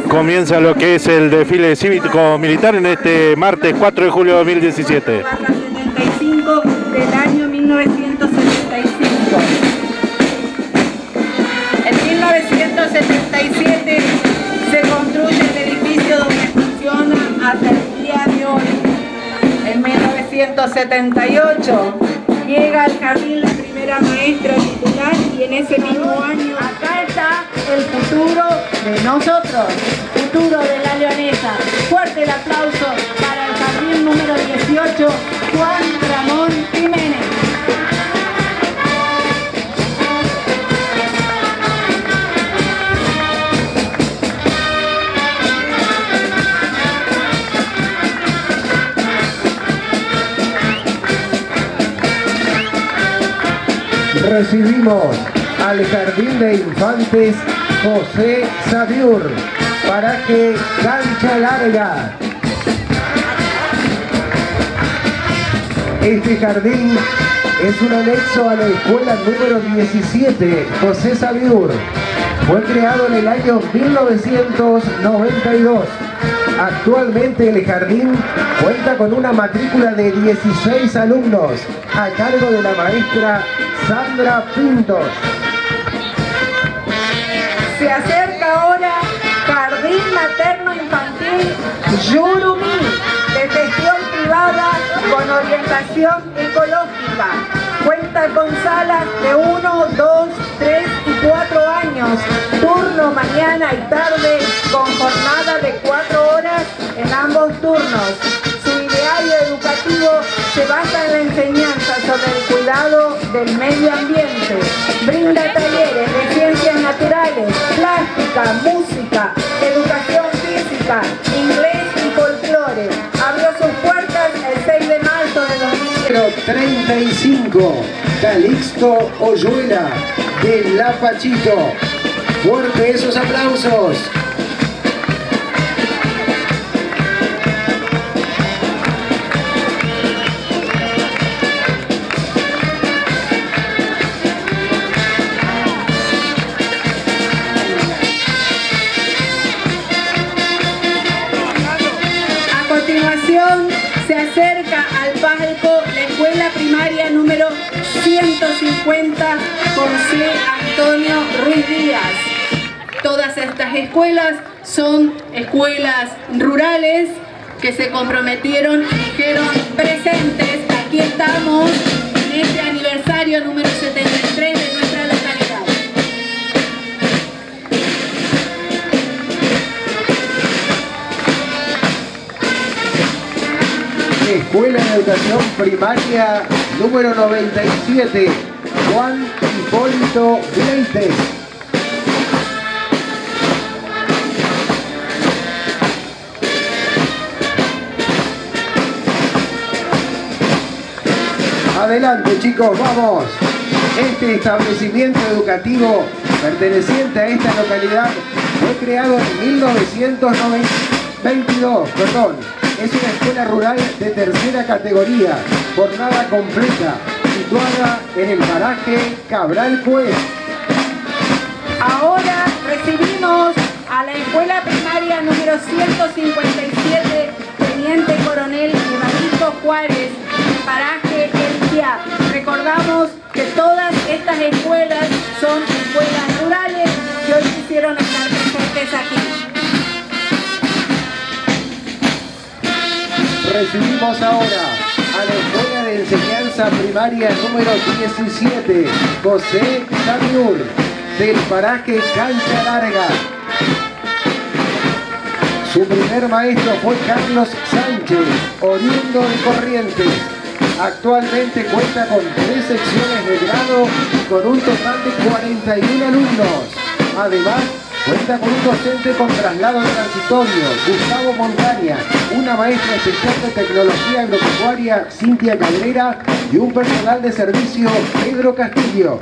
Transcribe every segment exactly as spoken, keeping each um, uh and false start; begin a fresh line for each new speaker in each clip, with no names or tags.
comienza lo que es el desfile cívico-militar en este martes cuatro de julio de dos mil diecisiete.
setenta y cinco del año mil novecientos setenta y cinco. En mil novecientos setenta y siete se construye el edificio donde funciona hasta el día de hoy. En mil novecientos setenta y ocho llega al jardín la primera maestra titular y en ese mismo año acá está el futuro de nosotros, futuro de la leonesa. Fuerte el aplauso para el jardín número dieciocho, Juan Ramón Jiménez.
Recibimos al Jardín de Infantes José Sabiur, paraje Cancha Larga. Este jardín es un anexo a la escuela número diecisiete José Sabiur. Fue creado en el año mil novecientos noventa y dos. Actualmente el jardín cuenta con una matrícula de dieciséis alumnos a cargo de la maestra Sandra Pintos.
Se acerca ahora Jardín Materno Infantil Yurumí, de gestión privada con orientación ecológica. Cuenta con salas de uno, dos, tres y cuatro años, turno mañana y tarde con jornada de cuatro horas en ambos turnos. Su ideario educativo se basa en la enseñanza sobre el cuidado del medio ambiente. Brinda talleres de ciencias naturales, plástica, música, educación física, inglés y folclore. Abrió sus puertas el seis de marzo de dos mil
treinta y cinco, Calixto Oyuela, de La Pachito. Fuerte esos aplausos.
A continuación se acerca al palco la escuela primaria número ciento cincuenta José Antonio Ruiz Díaz. Todas estas escuelas son escuelas rurales que se comprometieron y dijeron presentes. Aquí estamos en este aniversario número setenta y tres de nuestra localidad.
Escuela de Educación Primaria número noventa y siete, Juan Hipólito Leites. Adelante chicos, vamos. Este establecimiento educativo perteneciente a esta localidad fue creado en mil novecientos veintidós, perdón. Es una escuela rural de tercera categoría, jornada completa, situada en el paraje Cabral Pues.
Ahora recibimos a la escuela primaria número ciento cincuenta y siete, Teniente Coronel Evaristo Juárez, paraje El Piá. Recordamos que todas estas escuelas son escuelas rurales que hoy quisieron estar presentes aquí.
Recibimos ahora a la Escuela de Enseñanza Primaria número diecisiete, José Sabiur, del paraje Cancha Larga. Su primer maestro fue Carlos Sánchez, oriundo de Corrientes. Actualmente cuenta con tres secciones de grado y con un total de cuarenta y uno alumnos. Además, cuenta con un docente con traslado transitorio, Gustavo Montaña, una maestra especial de tecnología agropecuaria, Cintia Cabrera, y un personal de servicio, Pedro Castillo.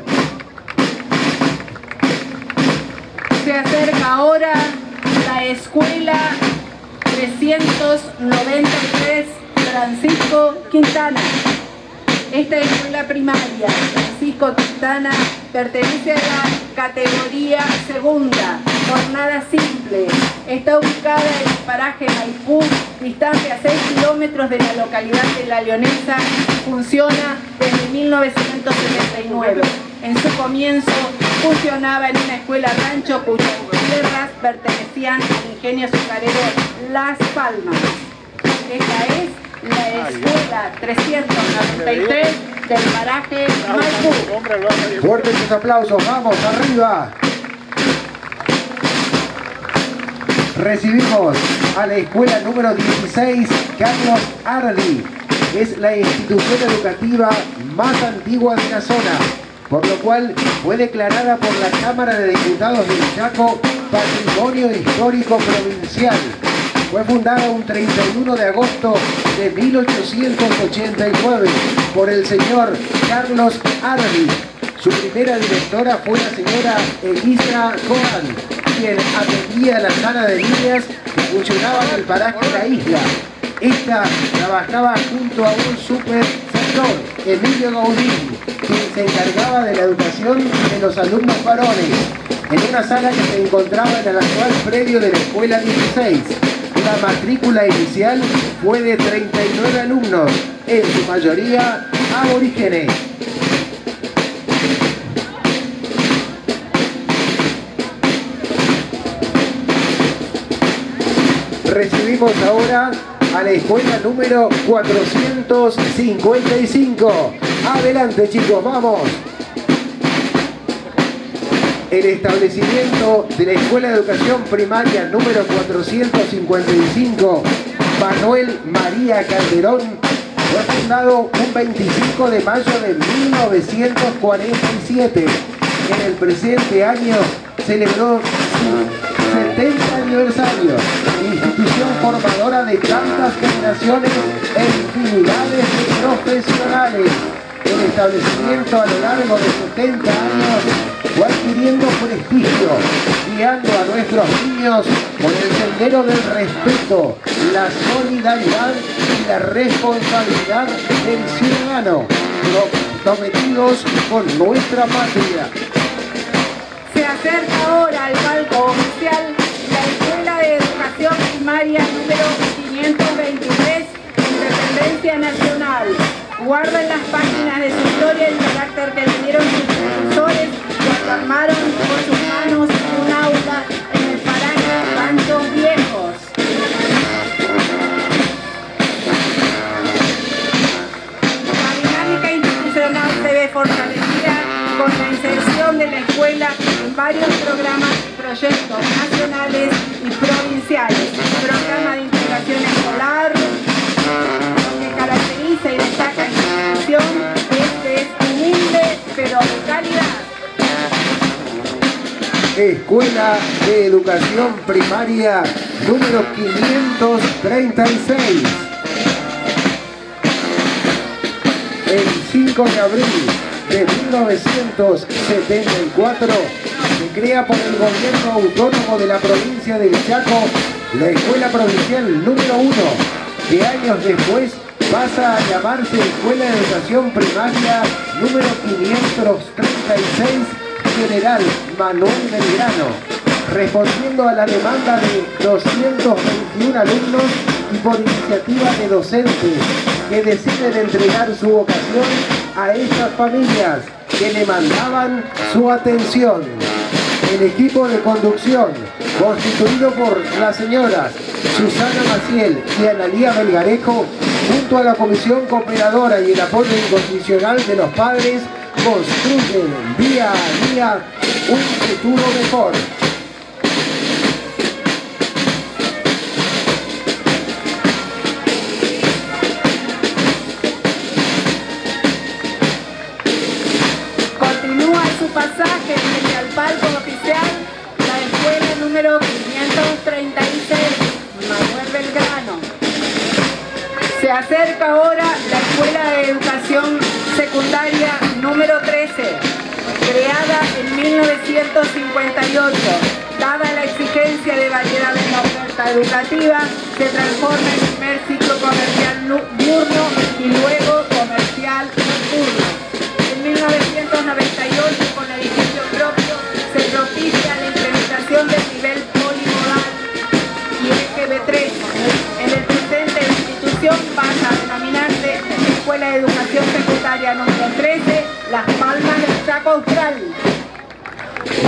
Se acerca ahora la escuela trescientos noventa y tres Francisco Quintana. Esta escuela primaria, Francisco Quintana, pertenece a la categoría segunda. jornada simple. Está ubicada en el paraje Maipú, distante a seis kilómetros de la localidad de La Leonesa. Funciona desde mil novecientos setenta y nueve. En su comienzo funcionaba en una escuela rancho cuyas tierras pertenecían al ingenio azucarero Las Palmas. Esta es la escuela trescientos noventa y tres del paraje Maipú.
Fuertes sus aplausos, vamos arriba. Recibimos a la escuela número dieciséis, Carlos Ardi. Es la institución educativa más antigua de la zona, por lo cual fue declarada por la Cámara de Diputados del Chaco Patrimonio Histórico Provincial. Fue fundada un treinta y uno de agosto de mil ochocientos ochenta y nueve por el señor Carlos Ardi. Su primera directora fue la señora Elisa Coan, quien atendía la sala de niñas que funcionaba en el paraje La Isla. Esta trabajaba junto a un supervisor, Emilio Gaudín, quien se encargaba de la educación de los alumnos varones, en una sala que se encontraba en el actual predio de la escuela dieciséis. La matrícula inicial fue de treinta y nueve alumnos, en su mayoría aborígenes. Recibimos ahora a la escuela número cuatrocientos cincuenta y cinco. Adelante, chicos, vamos. El establecimiento de la Escuela de Educación Primaria número cuatrocientos cincuenta y cinco, Manuel María Calderón, fue fundado un veinticinco de mayo de mil novecientos cuarenta y siete. En el presente año celebró su setenta aniversario, institución formadora de tantas generaciones e infinidades de profesionales. El establecimiento a lo largo de setenta años fue adquiriendo prestigio, guiando a nuestros niños por el sendero del respeto, la solidaridad y la responsabilidad del ciudadano, comprometidos con nuestra patria.
Se acerca ahora al palco oficial la Escuela de Educación Primaria número quinientos veintitrés, Independencia Nacional. Guarda en las páginas de su historia el carácter que le dieron sus profesores que armaron con sus manos un aula en el paraje Ranchos Viejos. La dinámica institucional se ve fortalecida con la inserción de la escuela en varios programas y proyectos nacionales y provinciales. Programa de integración escolar, lo que caracteriza y destaca esta institución es que es humilde pero de calidad.
Escuela de Educación Primaria número quinientos treinta y seis. El cinco de abril de mil novecientos setenta y cuatro se crea por el gobierno autónomo de la provincia del Chaco la Escuela Provincial número uno, que años después pasa a llamarse Escuela de Educación Primaria número quinientos treinta y seis General Manuel Belgrano, respondiendo a la demanda de doscientos veintiún alumnos y por iniciativa de docentes que deciden entregar su vocación a estas familias que demandaban su atención. El equipo de conducción, constituido por las señoras Susana Maciel y Analía Belgarejo, junto a la comisión cooperadora y el apoyo incondicional de los padres, construyen día a día un futuro mejor.
Continúa su pasaje frente al palco oficial la escuela número quinientos treinta y seis, Manuel Belgrano. Se acerca ahora la Escuela de Educación Secundaria número trece, creada en mil novecientos cincuenta y ocho. Dada la exigencia de variedad en la oferta educativa, se transforma en primer ciclo comercial diurno y luego comercial nocturno. En mil novecientos noventa y ocho, con edificio propio, se propicia la implementación del nivel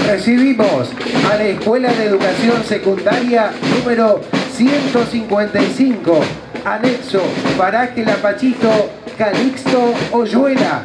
Recibimos a la Escuela de Educación Secundaria número ciento cincuenta y cinco, anexo Paraje Lapachito, Calixto Oyuela.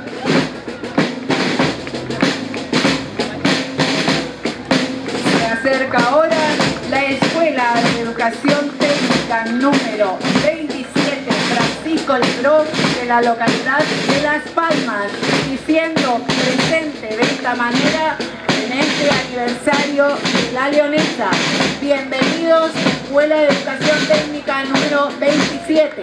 Se acerca ahora la Escuela de Educación Técnica número veintisiete, Francisco Lebrón, de la localidad de Las Palmas, diciendo presente de esta manera en este aniversario de La Leonesa. Bienvenidos, Escuela de Educación Técnica número veintisiete.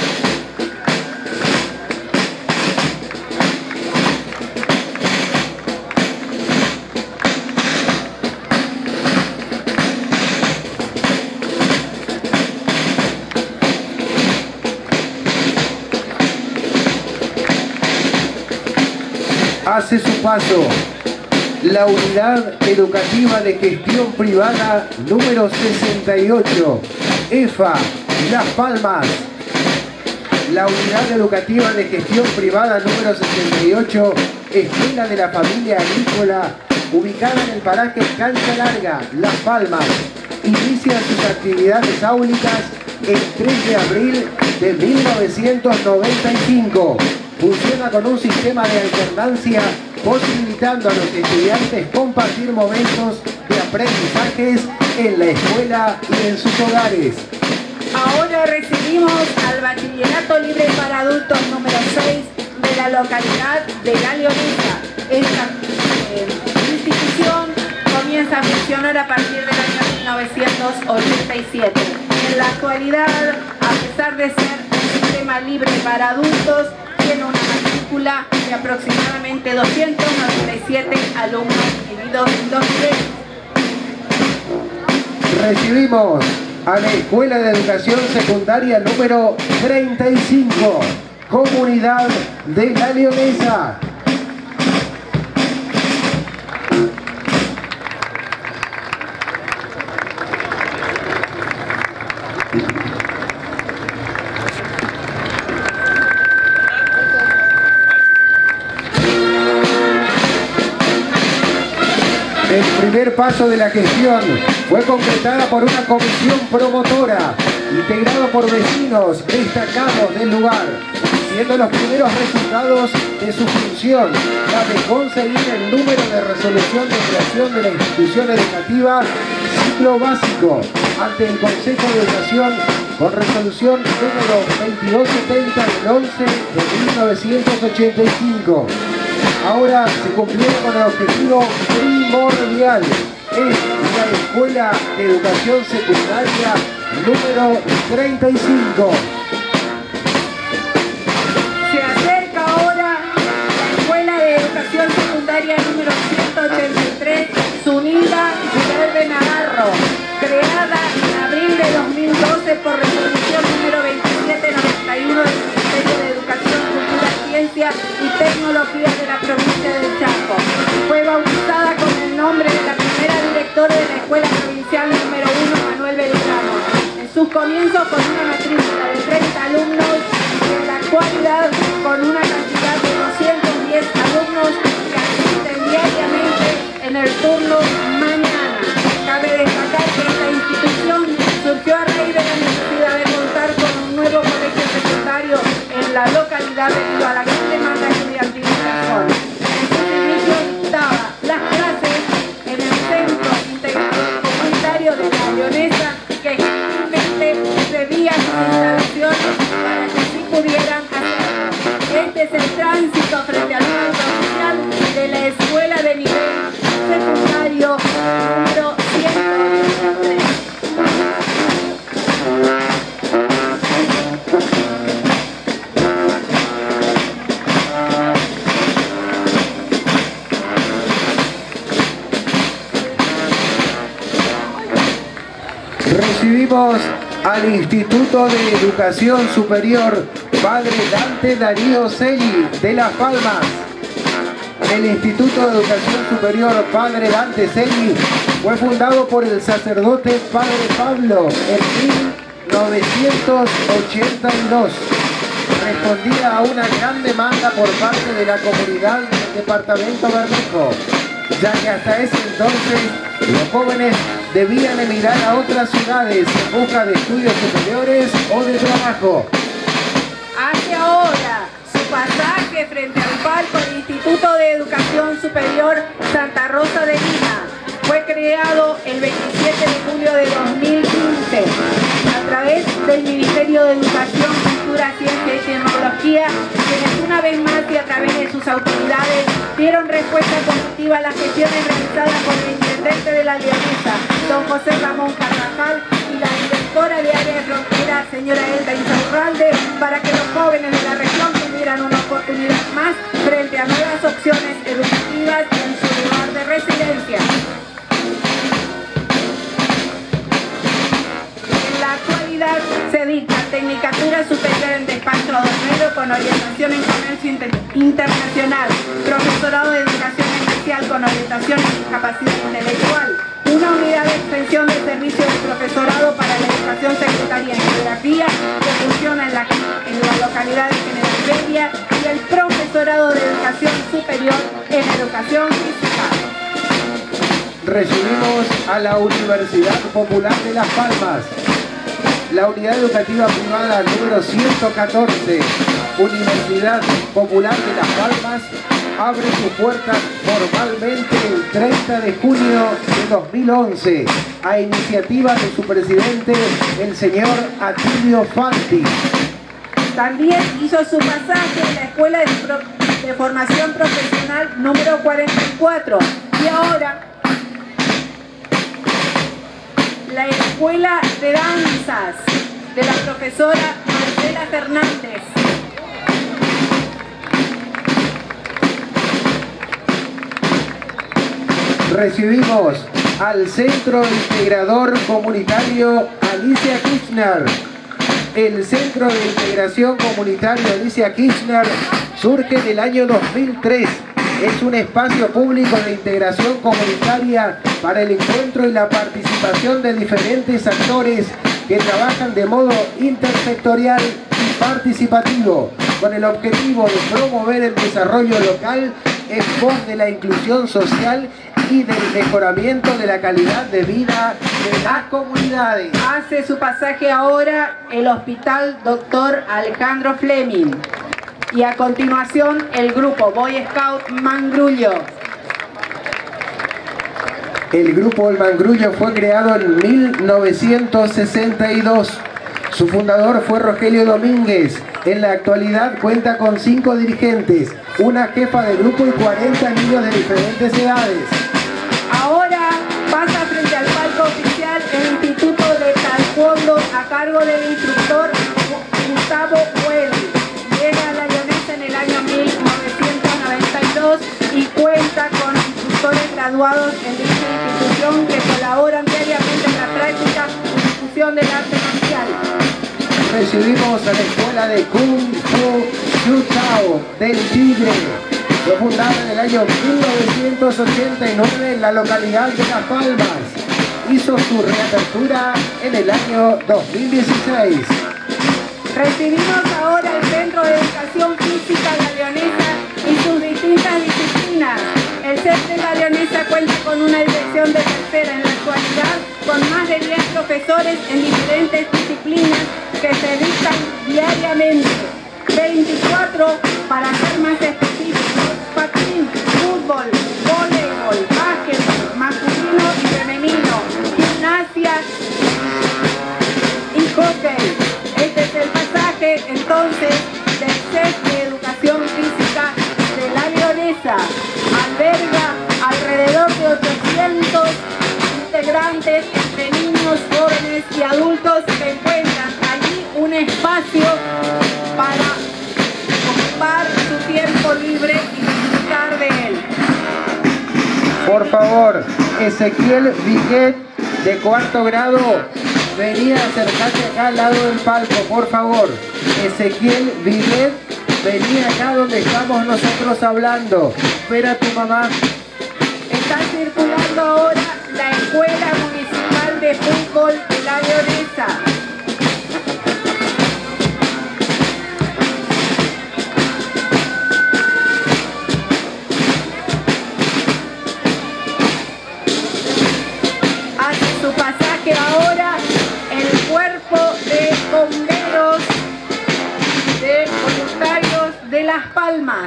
Hace su paso la Unidad Educativa de Gestión Privada número sesenta y ocho, E F A, Las Palmas. La Unidad Educativa de Gestión Privada número sesenta y ocho, Escuela de la Familia Agrícola, ubicada en el paraje Cancha Larga, Las Palmas. Inicia sus actividades áulicas el tres de abril de mil novecientos noventa y cinco. Funciona con un sistema de alternancia, posibilitando a los estudiantes compartir momentos de aprendizajes en la escuela y en sus hogares.
Ahora recibimos al Bachillerato Libre para Adultos número seis de la localidad de La Leonesa. Esta eh, institución comienza a funcionar a partir del año mil novecientos ochenta y siete. En la actualidad, a pesar de ser un sistema libre para adultos, tiene una matrícula de aproximadamente doscientos noventa y siete alumnos divididos en dos niveles.
Recibimos a la Escuela de Educación Secundaria número treinta y cinco, Comunidad de La Leonesa. El primer paso de la gestión fue concretada por una comisión promotora, integrada por vecinos destacados del lugar, siendo los primeros resultados de su función la de conseguir el número de resolución de creación de la institución educativa ciclo básico ante el Consejo de Educación con resolución número veintidós setenta del once de mil novecientos ochenta y cinco. Ahora se cumplieron con el objetivo primordial, es la Escuela de Educación Secundaria número treinta y cinco.
Se acerca ahora la Escuela de Educación Secundaria número ciento ochenta y tres, Zunilda Villalbe Navarro, creada en abril de dos mil doce por resolución número veintisiete noventa y uno del Ministerio de Educación, Cultura, Ciencia y Tecnología de la provincia del Chaco. Fue bautizada con el nombre de la primera directora de la Escuela Provincial número uno, Manuel Belgrano. En sus comienzos con una matrícula de treinta alumnos y en la actualidad con una cantidad de doscientos diez alumnos que asisten diariamente en el turno mañana. Cabe destacar que esta institución surgió a raíz de la necesidad de contar con un nuevo colegio secundario en la localidad debido a la gran demanda estudiantil de la zona. En sus inicios daba las clases en el Centro Integrado Comunitario de La Leonesa, que gentilmente cedía sus instalaciones para que así pudieran hacerlo. Este es el tránsito frente al marco oficial de la Escuela de Nivel Secundario número ciento ochenta y tres.
Recibimos al Instituto de Educación Superior Padre Dante Darío Celi de Las Palmas. El Instituto de Educación Superior Padre Dante Celi fue fundado por el sacerdote Padre Pablo en mil novecientos ochenta y dos. Respondía a una gran demanda por parte de la comunidad del departamento Bermejo. ya que hasta ese entonces los jóvenes debían emigrar a otras ciudades en busca de estudios superiores o de trabajo.
Hace ahora su pasaje frente al palco del Instituto de Educación Superior Santa Rosa de Lima. Fue creado el veintisiete de julio de dos mil quince a través del Ministerio de Educación, Cultura, Ciencia y Tecnología, quienes una vez más y a través de sus autoridades dieron respuesta positiva a las gestiones realizadas por el intendente de la Leonesa, don José Ramón Carvajal, y la directora de área de frontera, señora Elda Insaurralde, para que los jóvenes de la región tuvieran una oportunidad más frente a nuevas opciones educativas en su lugar de residencia. En la actualidad se dicta Tecnicatura Superior en Despacho Aduanero con orientación en Comercio inter Internacional, Profesorado de Educación Especial con orientación en Discapacidad Intelectual, una unidad de extensión de servicio de profesorado para la educación secundaria en Geografía que funciona en la, en la localidad de General Bello, y el Profesorado de Educación Superior en Educación Física.
Recibimos a la Universidad Popular de Las Palmas. La unidad educativa privada número ciento catorce, Universidad Popular de Las Palmas, abre sus puertas formalmente el treinta de junio de dos mil once a iniciativa de su presidente, el señor Atilio Fanti.
También hizo su pasaje en la Escuela de, Pro de Formación Profesional número cuarenta y cuatro y ahora la Escuela de Danzas de la profesora Marcela Fernández.
Recibimos al Centro Integrador Comunitario Alicia Kirchner. El Centro de Integración Comunitario Alicia Kirchner surge en el año dos mil tres. Es un espacio público de integración comunitaria para el encuentro y la participación de diferentes actores que trabajan de modo intersectorial y participativo, con el objetivo de promover el desarrollo local en pos de la inclusión social y del mejoramiento de la calidad de vida de las comunidades.
Hace su pasaje ahora el Hospital Doctor Alejandro Fleming. Y a continuación el grupo Boy Scout Mangrullo.
El grupo El Mangrullo fue creado en mil novecientos sesenta y dos. Su fundador fue Rogelio Domínguez. En la actualidad cuenta con cinco dirigentes, una jefa de grupo y cuarenta niños de diferentes edades.
Ahora pasa frente al palco oficial el Instituto de Taekwondo a cargo del instructor Gustavo Hueli. Llega a la Leonesa en el año mil novecientos noventa y dos y cuenta con instructores graduados en dicha institución que colaboran diariamente en la práctica y difusión del arte marcial.
Recibimos a la Escuela de Kung Fu Yu Tao del Tigre. Fue fundada en el año mil novecientos ochenta y nueve en la localidad de Las Palmas. Hizo su reapertura en el año dos mil dieciséis.
Recibimos ahora el Centro de Educación Física La Leonesa y sus distintas disciplinas. El C E P de La Leonesa cuenta con una dirección de tercera en la actualidad, con más de diez profesores en diferentes disciplinas que se dictan diariamente. veinticuatro para ser más específicos: patín, fútbol, voleibol, básquetbol, masculino y femenino, gimnasia y hockey. Este es el pasaje entonces del C E P de Educación Física de La Leonesa. Alberga alrededor de ochocientos integrantes entre niños, jóvenes y adultos que encuentran allí un espacio para ocupar su tiempo libre y disfrutar de él.
Por favor, Ezequiel Viguet, de cuarto grado, venía a acercarse acá al lado del palco, por favor. Ezequiel Viguet, venía acá donde estamos nosotros hablando. Espera a tu mamá.
Está circulando ahora la Escuela Municipal de Fútbol de La Leonesa. que ahora el cuerpo de bomberos de voluntarios de Las Palmas,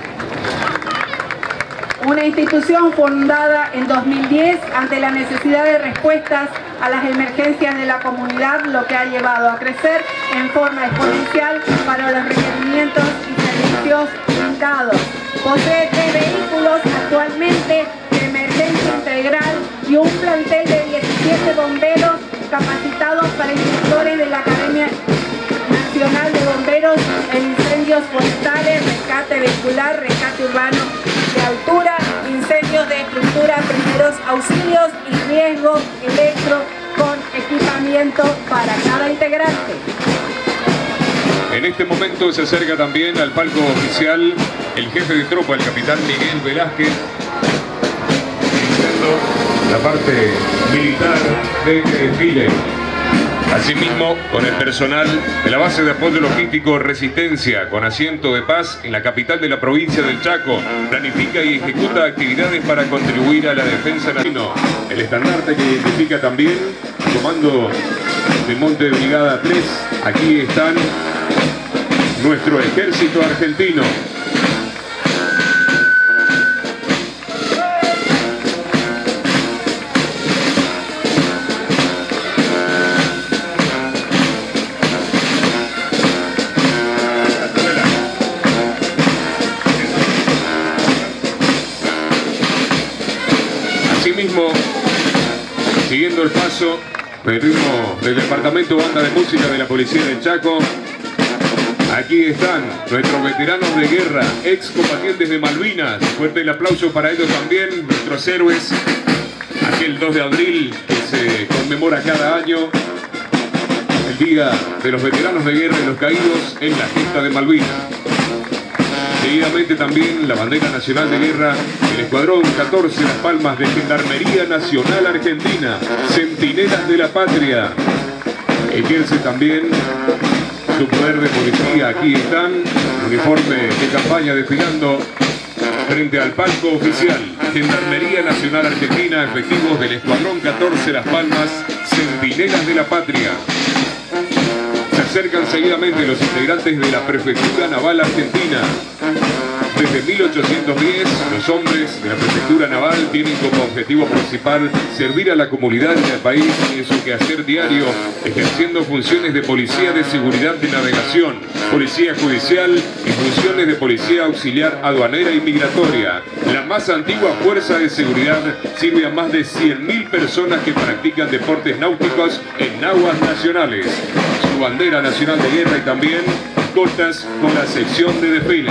una institución fundada en dos mil diez ante la necesidad de respuestas a las emergencias de la comunidad, lo que ha llevado a crecer en forma exponencial para los requerimientos y servicios brindados. Posee tres vehículos actualmente de emergencia integral y un plantel de diecisiete bomberos capacitados para instructores de la Academia Nacional de Bomberos en incendios forestales, rescate vehicular, rescate urbano de altura, incendios de estructura, primeros auxilios y riesgo electro con equipamiento para cada integrante.
En este momento se acerca también al palco oficial el jefe de tropa, el capitán Miguel Velázquez, iniciando la parte militar de este desfile. Asimismo, con el personal de la base de apoyo logístico Resistencia, con asiento de paz en la capital de la provincia del Chaco, planifica y ejecuta actividades para contribuir a la defensa nacional. El estandarte que identifica también el comando de Monte de Brigada tres, aquí están nuestro ejército argentino. Asimismo, siguiendo el paso del ritmo del Departamento Banda de Música de la Policía del Chaco, aquí están nuestros veteranos de guerra, excombatientes de Malvinas. Fuerte el aplauso para ellos también, nuestros héroes. Aquel dos de abril que se conmemora cada año, el Día de los Veteranos de Guerra y los Caídos en la gesta de Malvinas. Seguidamente también la bandera nacional de guerra, el Escuadrón catorce Las Palmas de Gendarmería Nacional Argentina, Centinelas de la Patria. Ejerce también su poder de policía. Aquí están, uniforme de campaña desfilando frente al palco oficial. Gendarmería Nacional Argentina, efectivos del Escuadrón catorce Las Palmas, Centinelas de la Patria. Se acercan seguidamente los integrantes de la Prefectura Naval Argentina. Desde mil ochocientos diez, los hombres de la Prefectura Naval tienen como objetivo principal servir a la comunidad y al país en su quehacer diario, ejerciendo funciones de policía de seguridad de navegación, policía judicial y funciones de policía auxiliar aduanera y migratoria. La más antigua fuerza de seguridad sirve a más de cien mil personas que practican deportes náuticos en aguas nacionales. Su bandera nacional de guerra y también escoltas con la sección de desfile.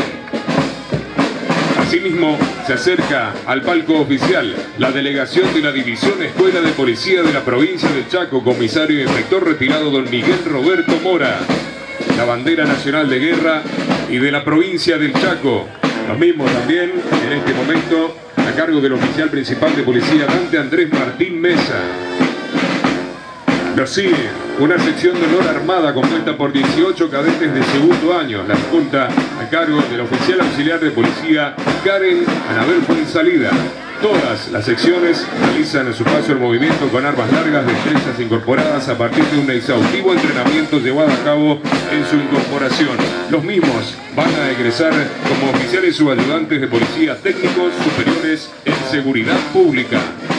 Asimismo, se acerca al palco oficial la delegación de la División Escuela de Policía de la provincia del Chaco, comisario y inspector retirado don Miguel Roberto Mora. La bandera nacional de guerra y de la provincia del Chaco. Los mismos también, en este momento, a cargo del oficial principal de policía Dante Andrés Martín Mesa. Lo sigue una sección de honor armada compuesta por dieciocho cadetes de segundo año. La escolta a cargo del oficial auxiliar de policía Karen Anabel Fuensalida. Todas las secciones realizan en su paso el movimiento con armas largas, destrezas incorporadas a partir de un exhaustivo entrenamiento llevado a cabo en su incorporación. Los mismos van a egresar como oficiales subayudantes de policía técnicos superiores en seguridad pública.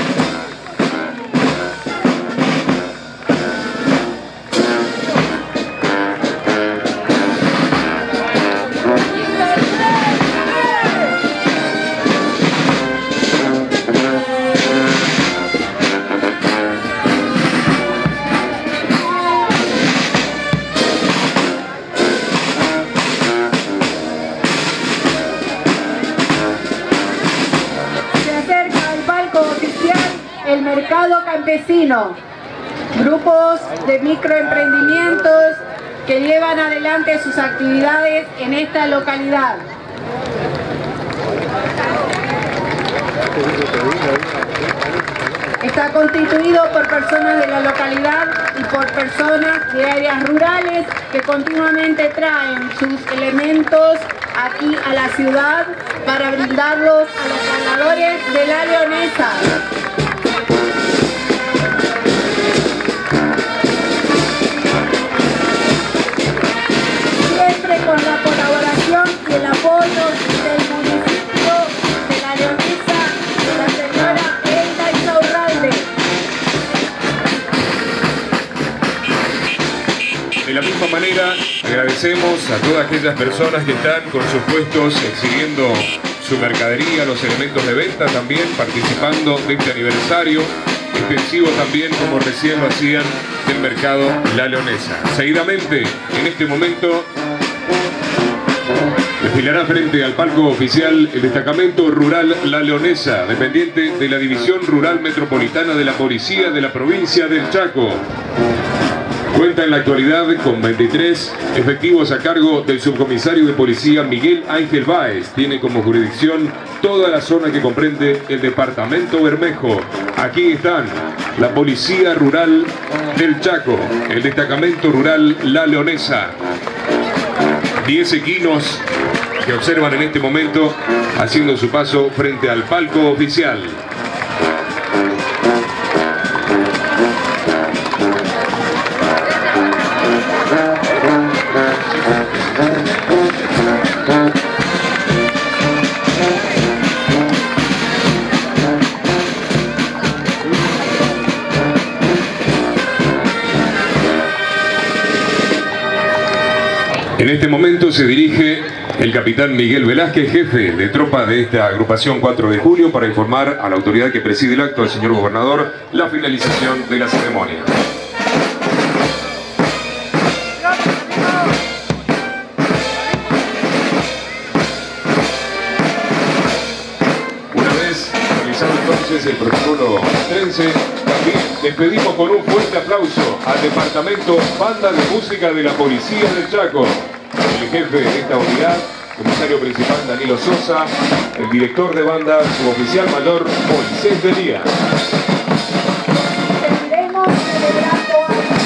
El mercado campesino, grupos de microemprendimientos que llevan adelante sus actividades en esta localidad. Está constituido por personas de la localidad y por personas de áreas rurales que continuamente traen sus elementos aquí a la ciudad para brindarlos a los pobladores de la Leonesa.
manera agradecemos a todas aquellas personas que están con sus puestos exhibiendo su mercadería, los elementos de venta, también participando de este aniversario extensivo también, como recién lo hacían, del mercado La Leonesa. Seguidamente, en este momento, desfilará frente al palco oficial el destacamento rural La Leonesa, dependiente de la División Rural Metropolitana de la Policía de la provincia del Chaco. Cuenta en la actualidad con veintitrés efectivos a cargo del subcomisario de policía Miguel Ángel Báez. Tiene como jurisdicción toda la zona que comprende el departamento Bermejo. Aquí están la Policía Rural del Chaco, el destacamento rural La Leonesa. diez equinos que observan en este momento haciendo su paso frente al palco oficial. En este momento se dirige el capitán Miguel Velázquez, jefe de tropa de esta agrupación cuatro de julio, para informar a la autoridad que preside el acto, al señor gobernador, la finalización de la ceremonia. Una vez realizado entonces el protocolo trense, también les pedimos con un fuerte aplauso al departamento Banda de Música de la Policía del Chaco, el jefe de esta unidad, comisario principal Danilo Sosa, el director de banda, suboficial mayor Moisés Delía.
Seguiremos celebrando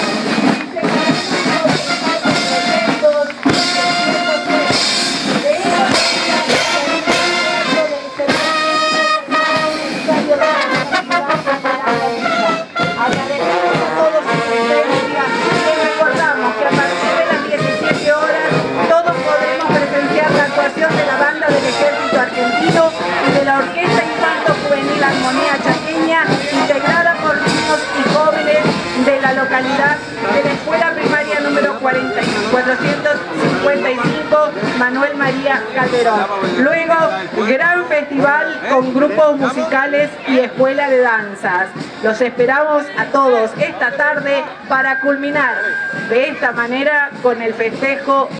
de la banda del Ejército Argentino y de la Orquesta Infanto Juvenil Armonía Chaqueña, integrada por niños y jóvenes de la localidad de la Escuela Primaria número cuatrocientos cincuenta y cinco Manuel María Calderón. Luego, gran festival con grupos musicales y escuela de danzas. Los esperamos a todos esta tarde para culminar de esta manera con el festejo